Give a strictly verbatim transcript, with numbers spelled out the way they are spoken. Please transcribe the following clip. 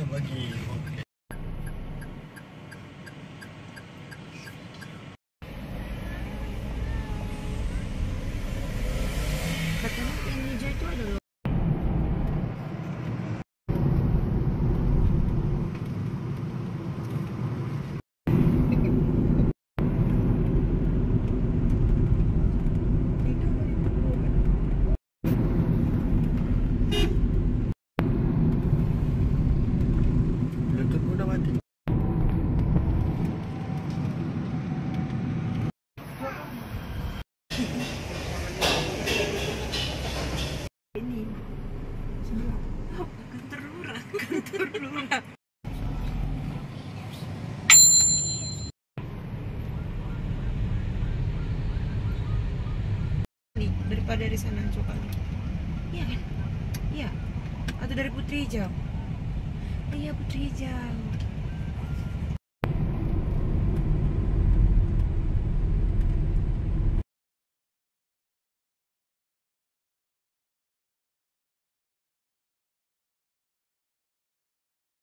bagi. Oke. Katanya yang hijau itu ada loh. Bluetooth udah mati. Ini kantor lurah, kantor lurah. Nih, daripada dari sana coba. Iya kan? Iya. Atau dari Putri Hijau. Iya, Putri Hijau.